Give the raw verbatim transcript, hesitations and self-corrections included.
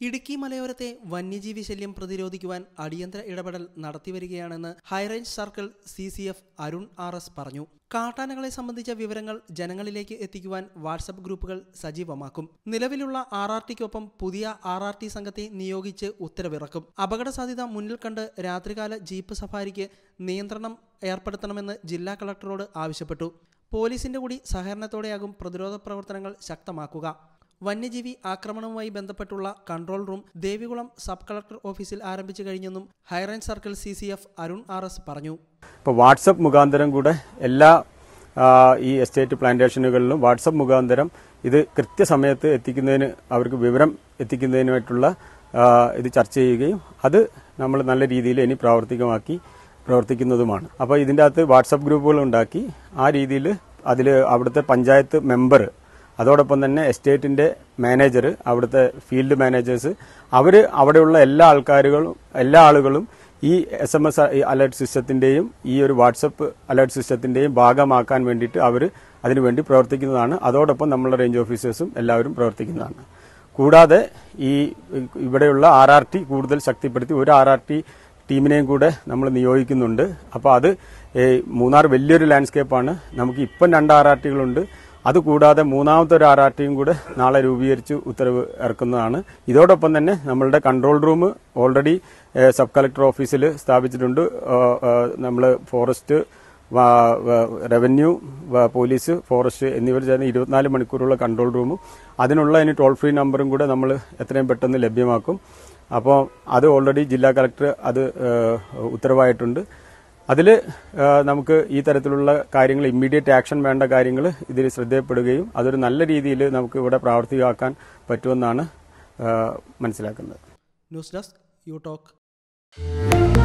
ഇടുക്കി മലയോരത്തെ വന്യജീവി ശല്യം പ്രതിരോധിക്കുവാൻ അടിയന്തര ഇടപെടൽ നടത്തിവരികയാണെന്ന് high range circle C C F Arun R S പറഞ്ഞു. കാട്ടാനകളെ സംബന്ധിച്ച വിവരങ്ങൾ ജനങ്ങളിലേക്ക് എത്തിക്കുവാൻ വാട്സപ്പ് ഗ്രൂപ്പുകൾ സജീവമാക്കും. നിലവിലുള്ള ആർ ആർ ടിക്കൊപ്പം പുതിയ ആർ ആർ ടി സംഘത്തെ നിയോഗിച്ച് ഉത്തരവിറക്കും. അപകട സാധ്യത മുന്നിൽ കണ്ട് രാത്രികാല ജീപ്പ് സഫാരിക്ക് നിയന്ത്രണം ഏർപ്പെടുത്തണമെന്ന് ജില്ലാ കളക്ടറോട് ആവശ്യപ്പെട്ടു. പോലീസിന്റെ കൂടി സഹകരണത്തോടെയാകും പ്രതിരോധ പ്രവർത്തനങ്ങൾ ശക്തമാക്കുക. വന്യജീവി ആക്രമണവുമായി ബന്ധപ്പെട്ടുള്ള control room Devikulam sub collector ഓഫീസിൽ ആരംഭിച്ചു കഴിഞ്ഞെന്നും high range circle C C F Arun R S പറഞ്ഞു. ഇപ്പോൾ വാട്സപ്പ് മുഖാന്തരം കൂടെ എല്ലാ ഈ എസ്റ്റേറ്റ് പ്ലാന്റേഷനുകളിലും വാട്സപ്പ് മുഖാന്തരം ഇത് കൃത്യസമയത്ത് എത്തിക്കുന്നതിന് അവർക്ക് വിവരം എത്തിക്കുന്നതിനായിട്ടുള്ള ഇത് ചർച്ച ചെയ്യുകയും അത് നമ്മൾ നല്ല രീതിയിൽ ഇനി പ്രാവർത്തികമാക്കി പ്രവർത്തിക്കുന്നതുമാണ്. അപ്പോൾ ഇതിൻ്റെ അകത്ത് വാട്സപ്പ് ഗ്രൂപ്പുകൾ ഉണ്ടാക്കി ആ രീതിയിൽ അതിൽ അവിടുത്തെ പഞ്ചായത്ത് മെമ്പർ, അതോടൊപ്പം തന്നെ എസ്റ്റേറ്റിന്റെ മാനേജർ, അവിടുത്തെ ഫീൽഡ് മാനേജേഴ്സ്, അവർ അവിടെയുള്ള എല്ലാ ആൾക്കാരുകളും എല്ലാ ആളുകളും ഈ എസ് എം എസ് അലേർട്ട് സിസ്റ്റത്തിന്റെയും ഈ ഒരു വാട്സപ്പ് അലേർട്ട് സിസ്റ്റത്തിന്റെയും ഭാഗമാക്കാൻ വേണ്ടിയിട്ട് അവർ അതിനുവേണ്ടി പ്രവർത്തിക്കുന്നതാണ്. അതോടൊപ്പം നമ്മളുടെ റേഞ്ച് ഓഫീസേഴ്സും എല്ലാവരും പ്രവർത്തിക്കുന്നതാണ്. കൂടാതെ ഈ ഇവിടെയുള്ള ആർ ആർ ടി കൂടുതൽ ശക്തിപ്പെടുത്തി ഒരു ആർ ആർ ടി ടീമിനെയും കൂടെ നമ്മൾ നിയോഗിക്കുന്നുണ്ട്. അപ്പോൾ അത് മൂന്നാർ വലിയൊരു ലാൻഡ്സ്കേപ്പാണ്. നമുക്ക് ഇപ്പം രണ്ട് ആർ ആർ ടികളുണ്ട്. അതുകൂടാതെ മൂന്നാമത്തെ ഒരു ആർ ആർ ടിയും കൂടെ നാളെ രൂപീകരിച്ച് ഉത്തരവ് ഇറക്കുന്നതാണ്. ഇതോടൊപ്പം തന്നെ നമ്മളുടെ control room already sub collector ഓഫീസിൽ സ്ഥാപിച്ചിട്ടുണ്ട്. നമ്മൾ ഫോറസ്റ്റ്, റവന്യൂ, പോലീസ്, ഫോറസ്റ്റ് എന്നിവർ ചേർന്ന് ഇരുപത്തിനാല് മണിക്കൂറുള്ള കൺട്രോൾ റൂമും അതിനുള്ള ഇനി ടോൾ ഫ്രീ നമ്പറും കൂടെ നമ്മൾ എത്രയും പെട്ടെന്ന് ലഭ്യമാക്കും. അപ്പോൾ അത് ഓൾറെഡി ജില്ലാ കളക്ടർ അത് ഉത്തരവായിട്ടുണ്ട്. അതിൽ നമുക്ക് ഈ തരത്തിലുള്ള കാര്യങ്ങൾ, ഇമ്മീഡിയറ്റ് ആക്ഷൻ വേണ്ട കാര്യങ്ങൾ ഇതിൽ ശ്രദ്ധയപ്പെടുകയും അതൊരു നല്ല രീതിയിൽ നമുക്ക് ഇവിടെ പ്രാവർത്തികമാക്കാൻ പറ്റുമെന്നാണ് മനസ്സിലാക്കുന്നത്. News desk you talk.